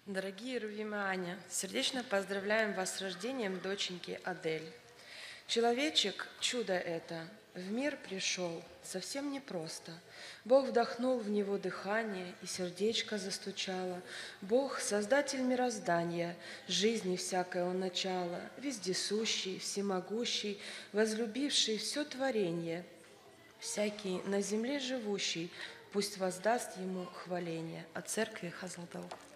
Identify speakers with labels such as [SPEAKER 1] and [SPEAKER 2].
[SPEAKER 1] Дорогие Рувим и Аня, сердечно поздравляем вас с рождением доченьки Адель. Человечек, чудо это, в мир пришел совсем непросто. Бог вдохнул в него дыхание, и сердечко застучало. Бог, создатель мироздания, жизни всякое он начало, вездесущий, всемогущий, возлюбивший все творение. Всякий на земле живущий, пусть воздаст ему хваление. От церкви Хазалдау.